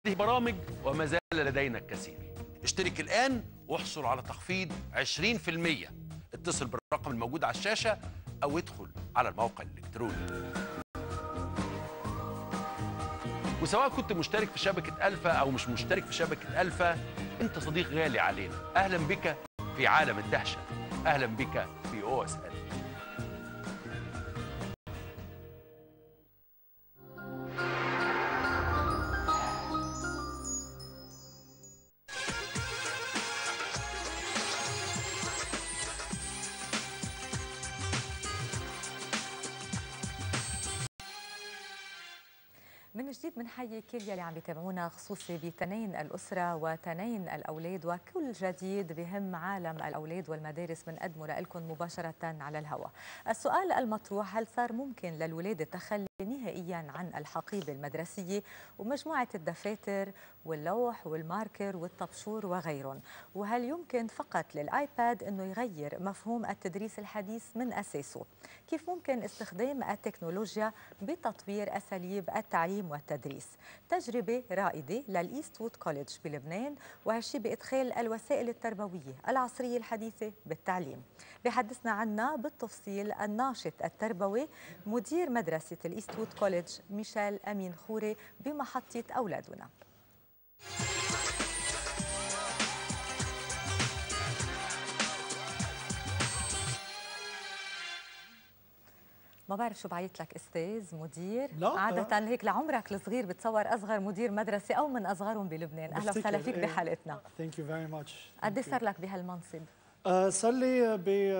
هذه برامج وما زال لدينا الكثير. اشترك الآن واحصل على تخفيض 20%. اتصل بالرقم الموجود على الشاشة أو ادخل على الموقع الإلكتروني. وسواء كنت مشترك في شبكة ألفا أو مش مشترك في شبكة ألفا، أنت صديق غالي علينا. أهلا بك في عالم الدهشة. أهلا بك في OSL. من جديد بنحيي كل يلي عم بيتابعونا، خصوصي بتنين الأسرة وتنين الأولاد، وكل جديد بهم عالم الأولاد والمدارس بنقدمه لكم مباشرة على الهواء. السؤال المطروح: هل صار ممكن للولاد التخلي نهائيا عن الحقيبة المدرسية ومجموعة الدفاتر واللوح والماركر والطبشور وغيرهم؟ وهل يمكن فقط للآيباد أنه يغير مفهوم التدريس الحديث من أساسه؟ كيف ممكن استخدام التكنولوجيا بتطوير أساليب التعليم والتدريس؟ تجربة رائدة للإيستوود كوليدج بلبنان، وهالشي بإدخال الوسائل التربوية العصرية الحديثة بالتعليم. بحدثنا عنها بالتفصيل الناشط التربوي مدير مدرسة الإيستوود كوليدج ميشيل خوري بمحطة أولادنا. ما بعرف شو بعيط لك استاذ مدير. لا عادة هيك لعمرك الصغير بتصور اصغر مدير مدرسه او من اصغرهم بلبنان. اهلا وسهلا فيك بحلقتنا. ثانك يو فيري ماتش. قد ايه صار لك بهالمنصب؟ صار لي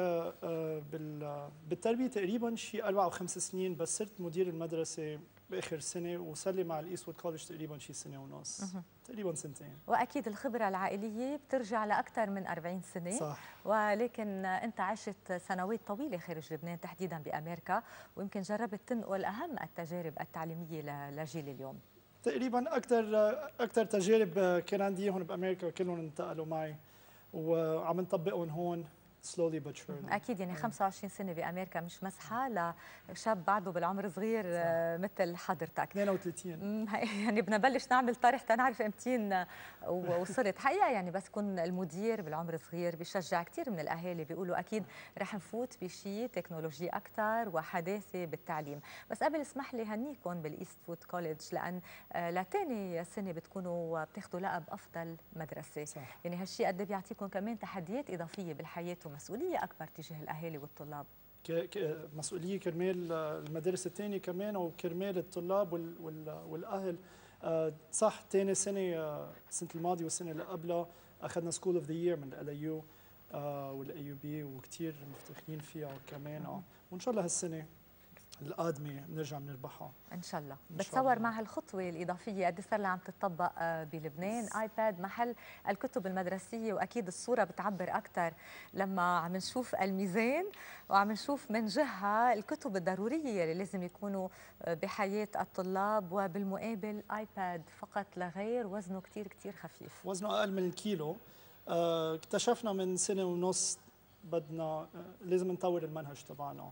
بالتربيه تقريبا شيء 4 أو 5 سنين، بس صرت مدير المدرسه باخر سنه، وصار لي مع الايستوود كوليدج تقريبا شيء سنه ونص، تقريبا سنتين. واكيد الخبره العائليه بترجع لاكثر من 40 سنه. صح. ولكن انت عشت سنوات طويله خارج لبنان، تحديدا بامريكا، ويمكن جربت تنقل اهم التجارب التعليميه لجيل اليوم. تقريبا اكثر تجارب كان عندي هون بامريكا كلهم انتقلوا معي وعم نطبقهم هون slowly but surely. اكيد يعني 25 سنه بامريكا مش مسحه لشاب بعده بالعمر صغير مثل حضرتك. 32. يعني بدنا نبلش نعمل طرح تنعرف امتين وصلت حقيقه. يعني بس كون المدير بالعمر صغير بيشجع كثير من الاهالي، بيقولوا اكيد رح نفوت بشيء تكنولوجي اكثر وحداثه بالتعليم. بس قبل اسمح لي هنيكم بالايستوود كوليدج، لان لثاني سنه بتكونوا بتاخذوا لقب افضل مدرسه. صح. يعني هالشيء قد ايه بيعطيكم كمان تحديات اضافيه بالحياه ومسؤوليه اكبر تجاه الاهالي والطلاب؟ مسؤوليه كرمال المدارس الثانيه كمان وكرمال الطلاب والاهل. صح. ثاني سنه السنه الماضيه والسنه اللي قبلها اخذنا سكول اوف ذا يير من LAU والAUB، وكثير مفتخرين فيها كمان. وان شاء الله هالسنه القادمه بنرجع بنربحها ان شاء الله. بتصور مع هالخطوه الاضافيه قد صار لها عم تطبق بلبنان ايباد محل الكتب المدرسيه؟ واكيد الصوره بتعبر اكثر لما عم نشوف الميزان وعم نشوف من جهه الكتب الضروريه اللي لازم يكونوا بحياه الطلاب، وبالمقابل ايباد فقط لا غير وزنه كثير كثير خفيف. وزنه اقل من الكيلو. اكتشفنا من سنه ونص بدنا لازم نطور المنهج تبعنا،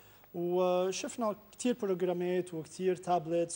وشفنا كثير بروجرامات وكثير تابلتس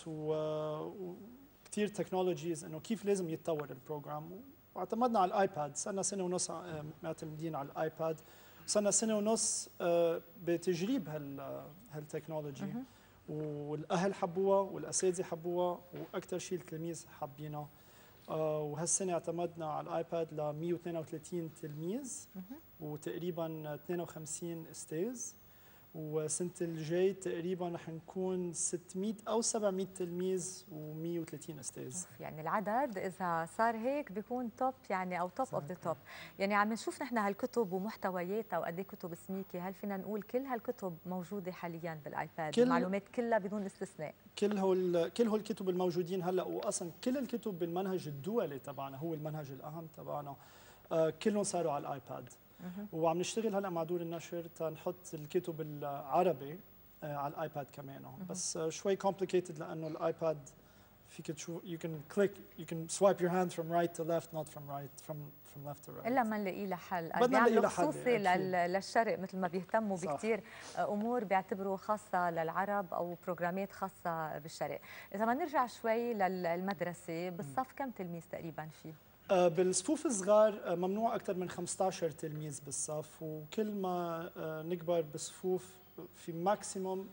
وكثير تكنولوجيز انه كيف لازم يتطور البروجرام، واعتمدنا على الايباد. صرنا سنه ونص معتمدين على الايباد، صرنا سنه ونص بتجريب هالتكنولوجي، والاهل حبوها والاساتذه حبوها، واكثر شيء التلاميذ حابينها. وهالسنه اعتمدنا على الايباد ل 132 تلميذ وتقريبا 52 استاذ، وسنة الجاي تقريبا رح نكون 600 أو 700 تلميذ و130 أستاذ. يعني العدد إذا صار هيك بيكون توب، يعني أو توب أوف ذا توب. يعني عم نشوف نحن هالكتب ومحتوياتها وقد ايه كتب سميكة. هل فينا نقول كل هالكتب موجودة حاليا بالآيباد؟ المعلومات كلها بدون استثناء؟ كل هول الكتب الموجودين هلا، وأصلا كل الكتب بالمنهج الدولي تبعنا، هو المنهج الأهم تبعنا، كلهم صاروا على الآيباد. وعم نشتغل هلا مع دور النشر تنحط الكتب العربي على الايباد كمان. بس شوي كومبليكيتد لانه الايباد فيك تشوف you can click you can swipe your hand from right to left not from right from left to right. الا ما نلاقي لها حل. بدنا نلاقي بيعملوا لها حل خصوصي للشرق مثل ما بيهتموا صح. بكثير امور بيعتبروا خاصه للعرب او بروجرامات خاصه بالشرق. اذا ما نرجع شوي للمدرسه، بالصف كم تلميذ تقريبا فيه؟ بالصفوف الصغار ممنوع اكثر من 15 تلميذ بالصف، وكل ما نكبر بالصفوف في ماكسيموم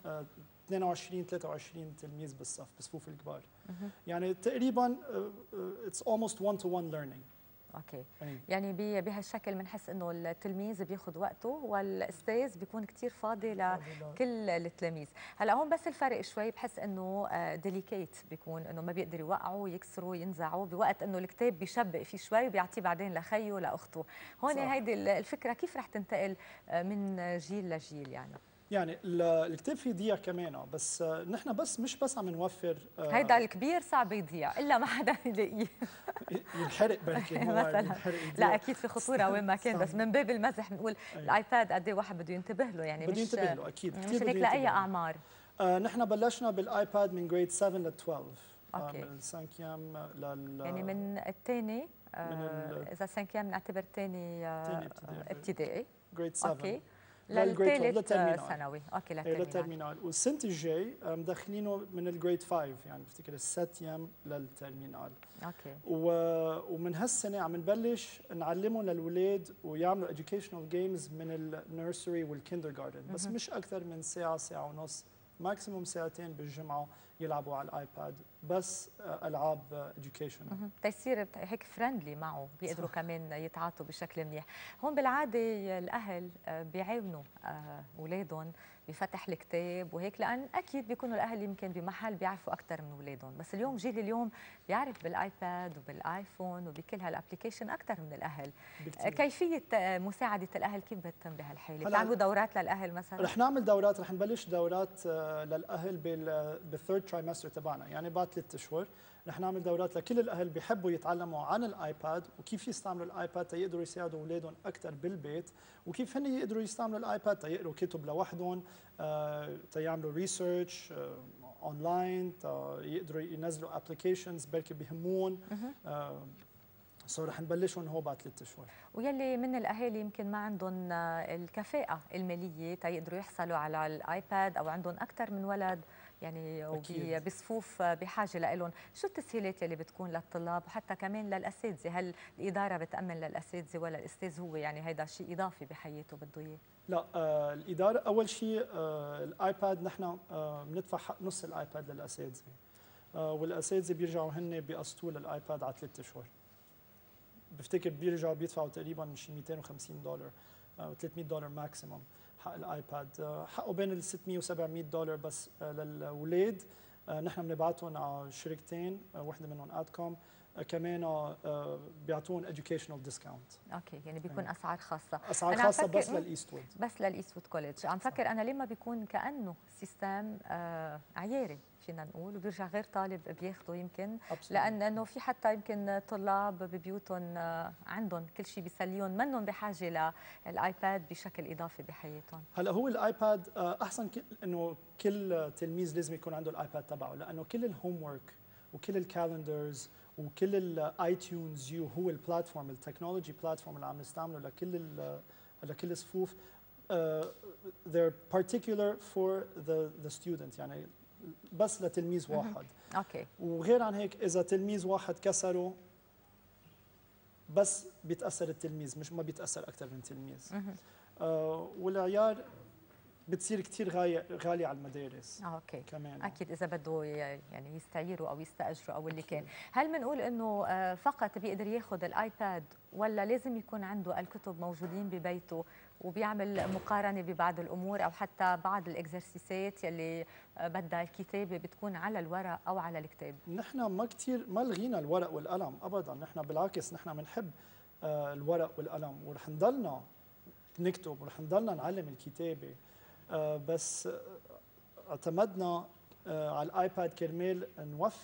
22 23 تلميذ بالصف بالصفوف الكبار. يعني تقريبا it's almost one to one learning. اوكي. يعني بهالشكل بنحس انه التلميذ بياخذ وقته والاستاذ بيكون كثير فاضي لكل التلاميذ. هلا هون بس الفرق شوي، بحس انه ديليكيت بيكون انه ما بيقدر يوقعوا يكسروا ينزعوا، بوقت انه الكتاب بيشبق فيه شوي وبيعطيه بعدين لخيه لاخته. هون هيدي الفكره كيف رح تنتقل من جيل لجيل يعني الكتاب فيه ضيع كمان، بس نحن مش بس عم نوفر هيدا الكبير صعب يضيع الا ما حدا يلاقيه ينحرق بركي مثلا. لا اكيد في خطوره وين ما كان، بس من باب المزح بنقول الايباد قد ايه واحد بده ينتبه له، يعني بده ينتبه له اكيد مش هيك لاي اعمار. نحن بلشنا بالايباد من جريد 7 ل 12. اوكي. من السانكيام لل يعني من الثاني اذا سانكيام بنعتبر ثاني ابتدائي جريد 7 اوكي للثالث ثانوي. اوكي للترمينال. والسنه الجاي مدخلينه من الجريد 5، يعني بفتكر الساتيام للترمينال. اوكي. ومن هالسنه عم نبلش نعلمهم للاولاد ويعملوا educational games من النيرسري والكيندر جاردن، بس مش اكثر من ساعه ساعه ونص، ماكسيموم ساعتين بالجمعه يلعبوا على الايباد، بس العاب educational تيصير هيك فريندلي معه، بيقدروا كمان يتعاطوا بشكل منيح. هون بالعاده الاهل بيعاونوا اولادهم بفتح الكتاب وهيك، لان اكيد بيكونوا الاهل يمكن بمحل بيعرفوا اكثر من اولادهم، بس اليوم جيل اليوم بيعرف بالايباد وبالايفون وبكل هالابلكيشن اكثر من الاهل بكتير. كيفيه مساعده الاهل كيف بتتم بهالحاله؟ بتعملوا دورات للاهل مثلا؟ رح نعمل دورات، رح نبلش دورات للاهل بالثيرد ترايمستر تبعنا، يعني بعد 3 اشهر رح نعمل دورات لكل الاهل بيحبوا يتعلموا عن الايباد وكيف يستعملوا الايباد تيقدروا يساعدوا اولادهم اكثر بالبيت، وكيف هن يقدروا يستعملوا الايباد تيقروا كتب لوحدهم، تيعملوا ريسيرش اونلاين، يقدروا ينزلوا ابلكيشنز بركي بيهمون. رح نبلشهم هو بعد 3 اشهر. ويلي من الاهالي يمكن ما عندهم الكفاءه الماليه تيقدروا يحصلوا على الايباد او عندهم اكثر من ولد يعني بصفوف بحاجه لهم، شو التسهيلات اللي بتكون للطلاب وحتى كمان للاساتذه؟ هل الاداره بتامن للاساتذه ولا الاستاذ هو يعني هيدا شيء اضافي بحياته بده اياه؟ لا، الاداره اول شيء الايباد نحن بندفع حق نص الايباد للاساتذه، والاساتذه بيرجعوا هن بيقسطوا للايباد على 3 اشهر. بفتكر بيرجعوا بيدفعوا تقريبا شي $250 أو $300 ماكسيموم حق الايباد، حقه بين ال $600 و $700 بس للاولاد. نحن بنبعتهم على شركتين، وحده منهم ادكوم، كمان بيعطون educational discount. اوكي، يعني بيكون اسعار خاصه. اسعار خاصه بس للايستوود. بس للايستوود كوليدج. عم فكر انا ليه ما بيكون كانه سيستم عياري فينا نقول، وبيرجع غير طالب بياخده يمكن لانه في حتى يمكن طلاب ببيوتهم عندهم كل شيء بيسليهم، منهم بحاجه للايباد بشكل اضافي بحياتهم. هلا هو الايباد احسن انه كل تلميذ لازم يكون عنده الايباد تبعه، لانه كل الهوم ورك وكل الكالندرز وكل الاي تيونز يو هو البلاتفورم، التكنولوجي بلاتفورم اللي عم نستعمله لكل الصفوف. they're particular for the student، يعني بس لتلميذ واحد. اوكي. وغير عن هيك اذا تلميذ واحد كسره بس بيتاثر التلميذ، مش ما بيتاثر اكثر من تلميذ. والعيار بتصير كثير غاليه على المدارس. اوكي كمان اكيد اذا بده يعني يستعيروا او يستاجروا او اللي كان. هل بنقول انه فقط بيقدر ياخذ الايباد ولا لازم يكون عنده الكتب موجودين ببيته وبيعمل مقارنه ببعض الامور او حتى بعض الاكزرسيسات يلي بدها الكتابه بتكون على الورق او على الكتاب؟ نحن ما لغينا الورق والقلم ابدا، نحن بالعكس نحن بنحب الورق والقلم، ورح نضلنا نكتب ورح نضلنا نعلم الكتابه، بس اعتمدنا على الايباد كرمال نوفر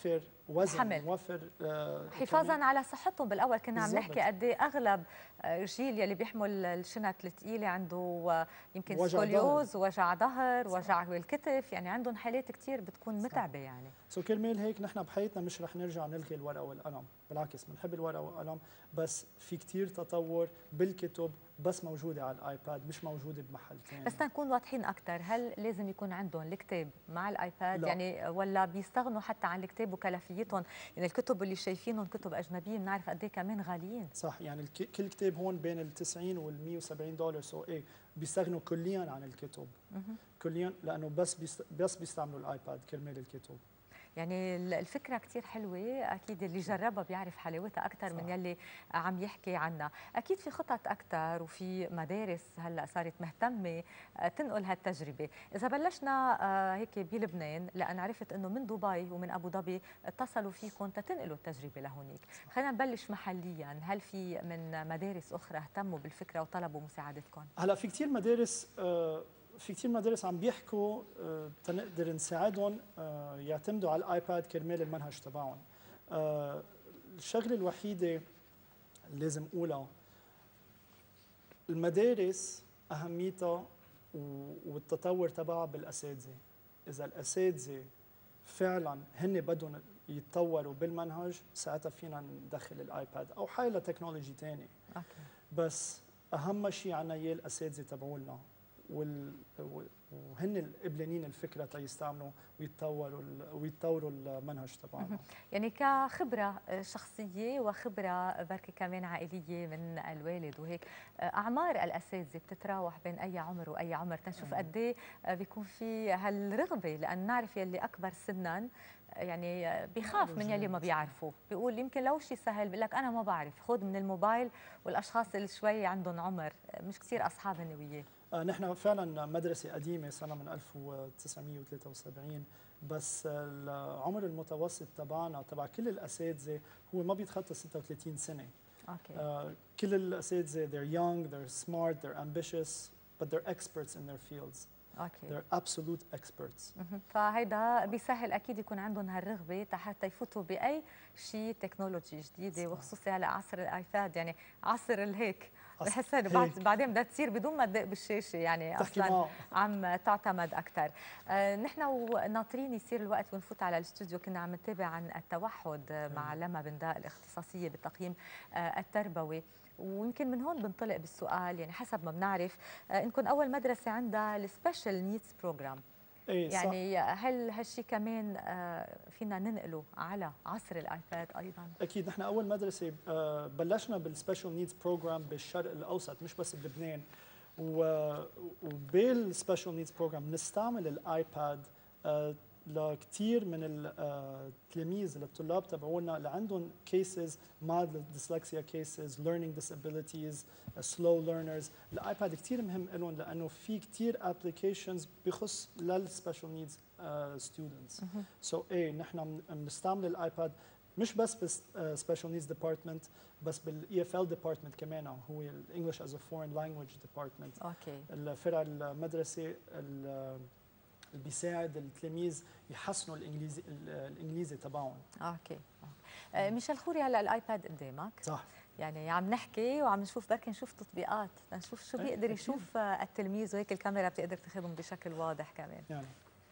وزن، حمل. موفر حفاظا على صحتهم. بالاول كنا عم بالضبط. نحكي قد ايه اغلب الجيل يلي بيحمل الشنط الثقيله عنده يمكن وجع سكوليوز، وجع ظهر، وجع بالكتف، يعني عندهم حالات كثير بتكون متعبه يعني. كرمال هيك نحن بحياتنا مش رح نرجع نلغي الورقه والقلم، بالعكس بنحب الورقه والقلم، بس في كثير تطور بالكتب بس موجوده على الايباد مش موجوده بمحل ثاني. بس تنكون واضحين اكثر، هل لازم يكون عندهم الكتاب مع الايباد؟ لا. يعني ولا بيستغنوا حتى عن الكتاب وكلفيتهم؟ يعني الكتب اللي شايفينهم كتب اجنبيه بنعرف قد ايه كمان غاليين. صح، يعني كل كتاب هون بين ال 90 وال 170 دولار، سو ايه بيستغنوا كليا عن الكتب. كليا، لانه بس بيستعملوا الايباد كرمال الكتب. يعني الفكرة كتير حلوة، أكيد اللي جربها بيعرف حلاوتها أكثر من يلي عم يحكي عنها. أكيد في خطط أكثر وفي مدارس هلأ صارت مهتمة تنقل هالتجربة. إذا بلشنا هيك بلبنان، لأن عرفت أنه من دبي ومن أبو ظبي اتصلوا فيكم تنقلوا التجربة لهونيك. خلينا نبلش محليا، هل في من مدارس أخرى اهتموا بالفكرة وطلبوا مساعدتكم؟ هلا في كثير مدارس عم بيحكوا تنقدر نساعدهم يعتمدوا على الايباد كرمال المنهج تبعهم. الشغله الوحيده اللي لازم اقولها، المدارس اهميتها والتطور تبعها بالاساتذه. اذا الاساتذه فعلا هن بدهم يتطوروا بالمنهج، ساعتها فينا ندخل الايباد او حيلا تكنولوجي ثاني. بس اهم شيء عنا اياه الاساتذه تبعولنا، وهن القبلانين الفكره تيستعملوا ويتطوروا المنهج تبعنا. يعني كخبره شخصيه وخبره بركي كمان عائليه من الوالد وهيك، اعمار الاساتذه بتتراوح بين اي عمر واي عمر؟ تنشوف قد ايه بيكون في هالرغبه، لان نعرف يلي اكبر سنا يعني بيخاف من يلي ما بيعرفوا، بيقول يمكن لو شيء سهل بيقول لك انا ما بعرف، خذ من الموبايل. والاشخاص اللي شوي عندهم عمر مش كثير اصحاب هن وياه. نحن فعلا مدرسة قديمة، صرنا من 1973، بس العمر المتوسط تبعنا تبع كل الأساتذة هو ما بيتخطى 36 سنة. كل الأساتذة they're young, they're smart, they're ambitious, but they're experts in their fields. They're absolute experts. فهيدا بيسهل اكيد يكون عندهم هالرغبه حتى يفوتوا باي شيء تكنولوجي جديده، وخصوصا هلا عصر الايباد، يعني عصر الهيك بحس بعدين بدها تصير بدون ما تدق بالشاشه، يعني اصلا عم تعتمد اكثر. نحن وناطرين يصير الوقت ونفوت على الاستوديو، كنا عم نتابع عن التوحد مع لما بنداء الاختصاصيه بالتقييم التربوي، ويمكن من هون بنطلق بالسؤال، يعني حسب ما بنعرف انكم اول مدرسه عندها السبيشال نيدز بروجرام، يعني هل هالشيء كمان فينا ننقله على عصر الايباد ايضا؟ اكيد، نحن اول مدرسه بلشنا بالسبيشال نيدز بروجرام بالشرق الاوسط مش بس بلبنان، وبالسبيشال نيدز بروجرام نستعمل الايباد لكثير من التلاميذ الطلاب تبعونا اللي عندهم كيسز mild dyslexia cases, learning disabilities, slow learners. الايباد كثير مهم لهم لانه في كثير ابلكيشنز بخص للسبيشال نيدز ستودنتس. سو نحن بنستعمل الايباد مش بس بالسبيشال نيدز ديبارتمنت، بس بالاي اف ال ديبارتمنت كمان، هو الانجلش از ا فورين لانجويج ديبارتمنت. الفرع المدرسه اللي بيساعد التلاميذ يحسنوا الانجليزي تبعهم. ميشيل خوري، هلا الايباد قدامك، صح؟ يعني عم نحكي وعم نشوف بركي نشوف تطبيقات، نشوف شو بيقدر يشوف التلميذ، وهيك الكاميرا بتقدر تاخذهم بشكل واضح كمان. يعني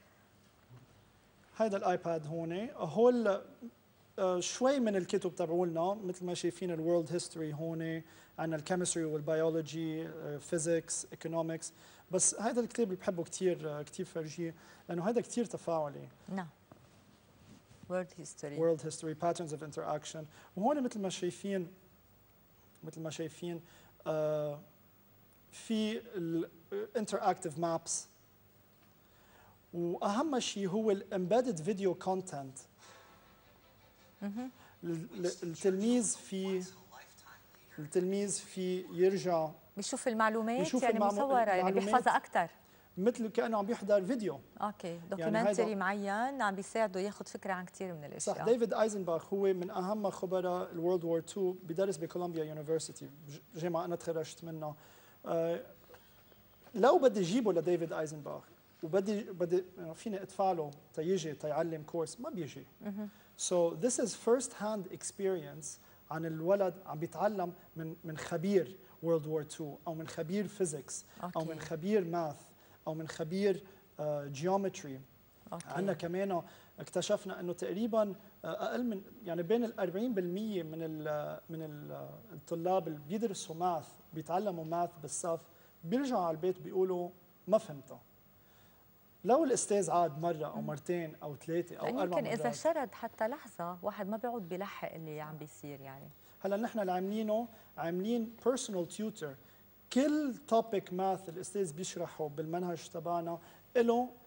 هيدا الايباد هول شوي من الكتب تبعولنا، مثل ما شايفين الورلد هيستوري هون، عندنا الكيمستري والبيولوجي، فيزيكس، ايكونومكس، بس هذا الكتاب اللي بحبه كثير فرجيه لانه هذا كثير تفاعلي. نعم. World History Patterns of Interaction. وهون مثل ما شايفين في الانتراكتيف مابس، واهم شيء هو الامبيدد فيديو كونتنت. التلميذ في يرجع بيشوف المعلومات، يعني مصوره، يعني بيحفظها اكثر، مثل كانه عم بيحضر فيديو. دوكيومنتري يعني معين عم بيساعده ياخذ فكره عن كثير من الاشياء. صح. ديفيد ايزنباخ هو من اهم خبراء الورلد وور 2، بدرس بكولومبيا يونيفرسيتي، جامعه انا تخرجت منها. لو بدي اجيبه لديفيد ايزنباخ وبدي فيني ادفع له تيجي تيعلم كورس، ما بيجي. So this is first hand experience عن الولد عم بيتعلم من خبير World War II أو من خبير فيزيكس أو من خبير ماث أو من خبير جيومتري. عندنا كمان اكتشفنا انه تقريبا اقل من يعني بين ال 40% من الطلاب اللي بيدرسوا ماث بيتعلموا ماث بالصف بيرجعوا على البيت بيقولوا ما فهمتها. لو الاستاذ عاد مره او مرتين او ثلاثه او اربع مرات، يمكن اذا شرد حتى لحظه واحد ما بيعود بيلحق اللي عم بيصير. يعني هلا نحن اللي عاملينه عاملين بيرسونال تيوتر، كل توبيك ماث الاستاذ بيشرحه بالمنهج تبعنا له